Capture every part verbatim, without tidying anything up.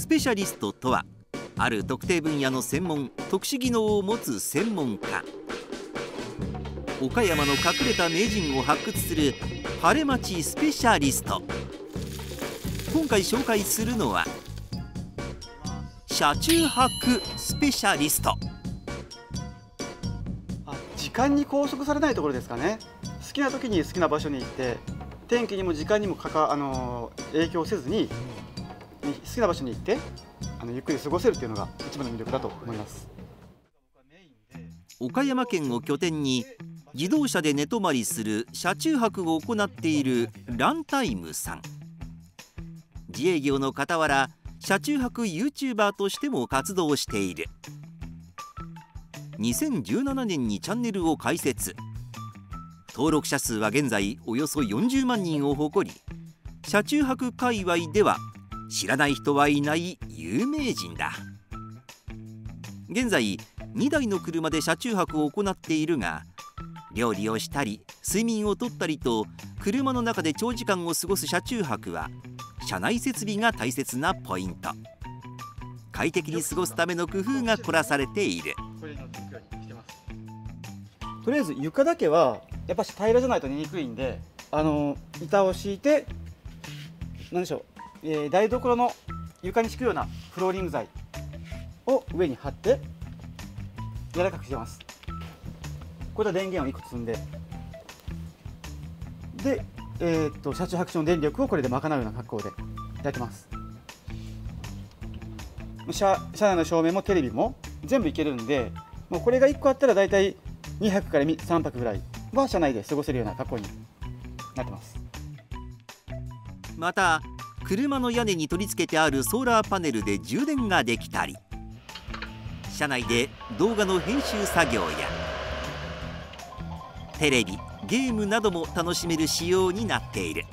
スペシャリストとは、ある特定分野の専門特殊技能を持つ専門家。岡山の隠れた名人を発掘する晴れ町スペシャリスト。今回紹介するのは車中泊スペシャリスト。 時間に拘束されないところですかね。好きな時に好きな場所に行って、天気にも時間にもかかあの影響せずに好きな場所に行ってあのゆっくり過ごせるというのが一番の魅力だと思います。 岡山県を拠点に自動車で寝泊まりする車中泊を行っているランタイムさん。自営業の傍ら車中泊 ユーチューバー としても活動している。にせんじゅうななねんにチャンネルを開設。登録者数は現在およそよんじゅうまんにんを誇り、車中泊界隈では知らない人はいない有名人だ。現在にだいの車で車中泊を行っているが、料理をしたり睡眠をとったりと車の中で長時間を過ごす車中泊は車内設備が大切なポイント。快適に過ごすための工夫が凝らされている。 とりあえず床だけはやっぱし平らじゃないと寝にくいんで、あの板を敷いて、何でしょう、えー、台所の床に敷くようなフローリング材を上に貼って柔らかくしてます。これは電源をいっこ積んで、で、えー、っと車中泊所の電力をこれで賄うような格好でやってます。車, 車内の照明もテレビも全部いけるんで、もうこれがいっこあったらだいたいにはくからさんぱくぐらいは車内で過ごせるような格好になってます。 また車の屋根に取り付けてあるソーラーパネルで充電ができたり、車内で動画の編集作業やテレビ、ゲームなども楽しめる仕様になっている。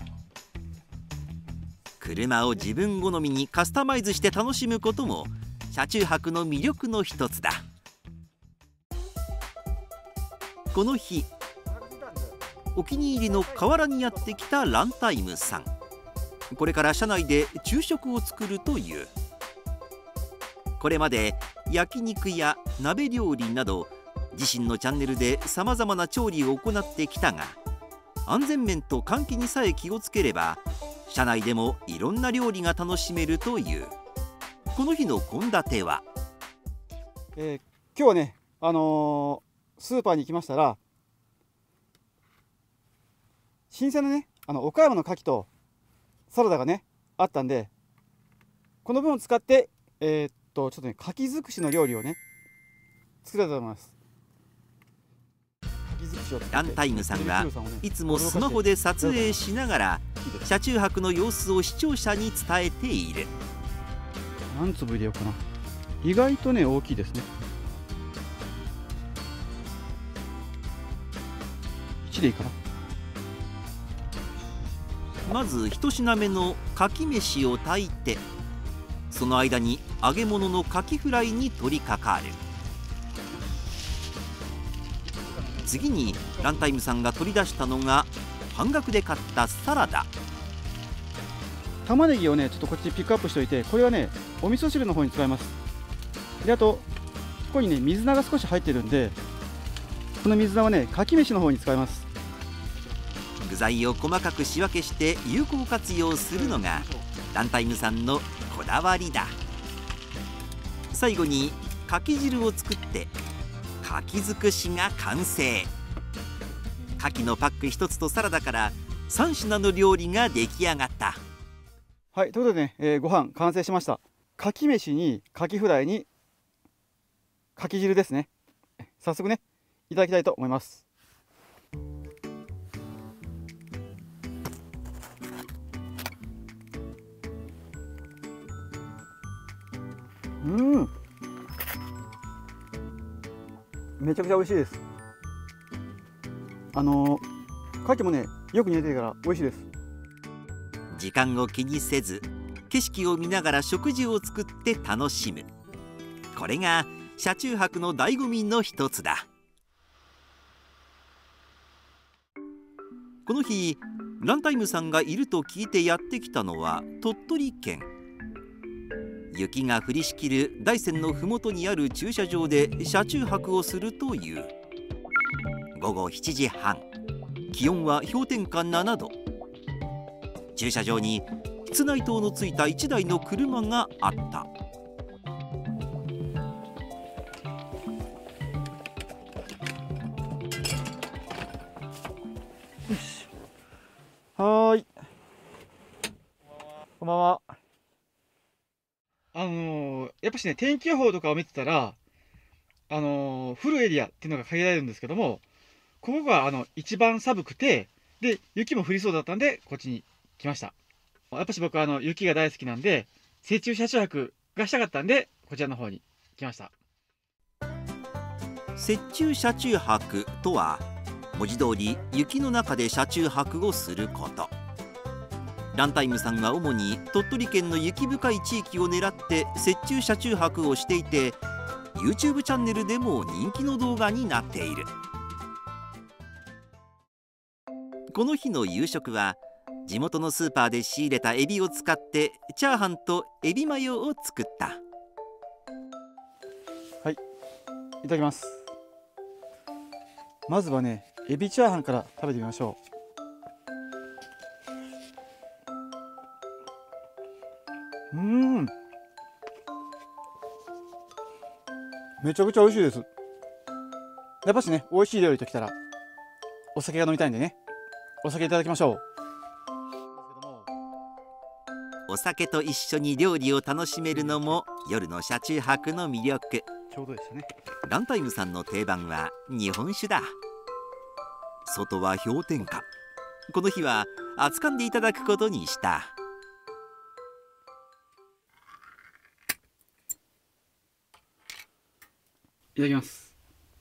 車を自分好みにカスタマイズして楽しむことも車中泊の魅力の一つだ。この日、お気に入りの河原にやってきたランタイムさん。これから車内で昼食を作るという。これまで焼肉や鍋料理など自身のチャンネルでさまざまな調理を行ってきたが、安全面と換気にさえ気をつければ車内でもいろんな料理が楽しめるという。この日の献立は、 えー、今日はね、あのースーパーに行きましたら、新鮮なね、あの岡山の牡蠣とサラダがねあったんで、この分を使ってえー、っとちょっとね、牡蠣尽くしの料理をね作りたいと思います。 ランタイムさんはいつもスマホで撮影しながら車中泊の様子を視聴者に伝えている。 何粒入れようかな。意外とね大きいですね。いちでいいかな。 まず一品目の牡蠣飯を炊いて、その間に揚げ物の牡蠣フライに取り掛かる。次にランタイムさんが取り出したのが半額で買ったサラダ。 玉ねぎをねちょっとこっちにピックアップしておいて、これはねお味噌汁の方に使います。であとここにね水菜が少し入ってるんで、この水菜はね牡蠣飯の方に使います。 具材を細かく仕分けして有効活用するのがランタイムさんのこだわりだ。最後に牡蠣汁を作って牡蠣尽くしが完成。牡蠣のパックひとつとサラダからさん品の料理が出来上がった。 はい、ということでね、えー、ご飯完成しました。牡蠣飯に牡蠣フライに牡蠣汁ですね。早速ねいただきたいと思います。うん、めちゃくちゃ美味しいです。あのー、牡蠣もねよく煮えてるから美味しいです。 時間を気にせず景色を見ながら食事を作って楽しむ。これが車中泊の醍醐味の一つだ。この日ランタイムさんがいると聞いてやってきたのは鳥取県。 雪が降りしきる大山の麓にある駐車場で車中泊をするという。午後しちじはん、気温は氷点下ななど。駐車場に室内灯のついたいちだいの車があった。 よし、はーい、こんばんは。あのー、やっぱしね、天気予報とかを見てたら、あのー、降るエリアっていうのが限られるんですけども、ここがあの一番寒くて、で雪も降りそうだったんでこっちに来ました。やっぱし僕はあの雪が大好きなんで、雪中車中泊がしたかったんでこちらの方に来ました。 雪中車中泊とは、文字通り雪の中で車中泊をすること。ランタイムさんは主に鳥取県の雪深い地域を狙って雪中車中泊をしていて、 YouTube チャンネルでも人気の動画になっている。この日の夕食は地元のスーパーで仕入れたエビを使ってチャーハンとエビマヨを作った。 はい、いただきます。まずはね、エビチャーハンから食べてみましょう。うーん、めちゃくちゃ美味しいです。やっぱしね、美味しい料理ときたらお酒が飲みたいんでね、お酒いただきましょう。 お酒と一緒に料理を楽しめるのも夜の車中泊の魅力。 ちょうどでしたね。 ランタイムさんの定番は日本酒だ。外は氷点下。この日は熱燗でいただくことにした。 いただきます。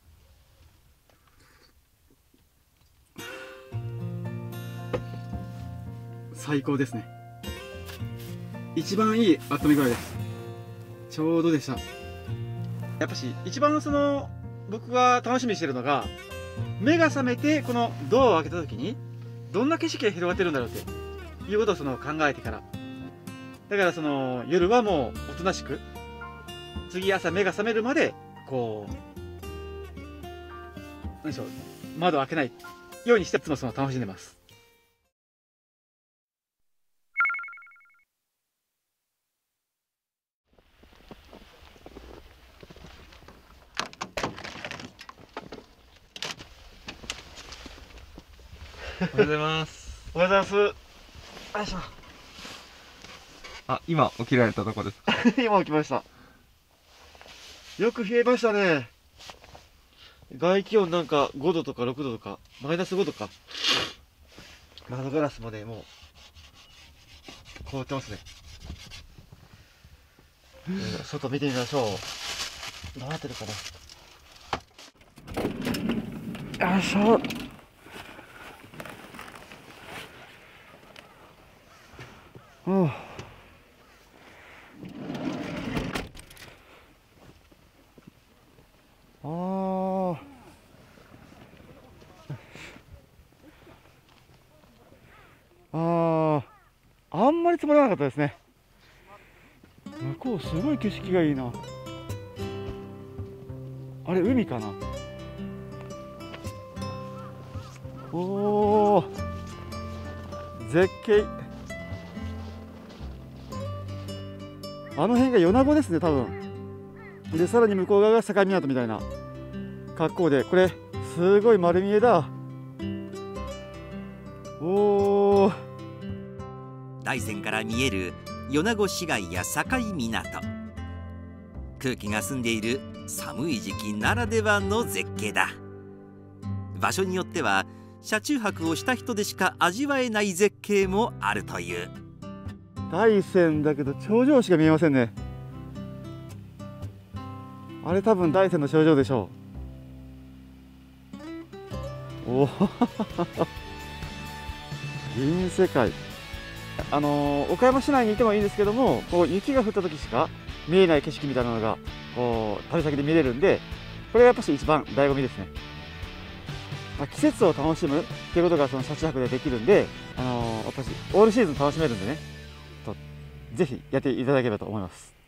最高ですね。一番いい温め具合です。ちょうどでした。やっぱし一番その僕が楽しみにしてるのが、目が覚めてこのドアを開けた時にどんな景色が広がってるんだろうっていうことをその考えてから、だからその夜はもうおとなしく、次朝目が覚めるまでこう何でしょう、窓を開けないようにしていつもその楽しんでます。 おはようございます。 おはようございます。よいしょ。 あ、今起きられたとこですか？ 今起きました。よく冷えましたね。外気温なんかごどとかろくどとか、マイナスごどか。窓ガラスもね、もう凍ってますね。外見てみましょう。どうなってるかな。よいしょ。うん、あーあー、あんまり積もらなかったですね。向こうすごい景色がいいな。あれ海かな。おお、絶景。あの辺が米子ですね、多分。でさらに向こう側が境港みたいな格好で、これすごい丸見えだ。おお、 大山から見える米子市街や境港。空気が澄んでいる寒い時期ならではの絶景だ。場所によっては車中泊をした人でしか味わえない絶景もあるという。 大山だけど頂上しか見えませんね。あれ多分大山の頂上でしょう。おお銀世界。あのー、岡山市内にいてもいいんですけども、こう雪が降った時しか見えない景色みたいなのがこう旅先で見れるんで、これがやっぱし一番醍醐味ですね。まあ、季節を楽しむっていうことがその車中泊でできるんで、あのー、やっぱしオールシーズン楽しめるんでね、とぜひやっていただければと思います。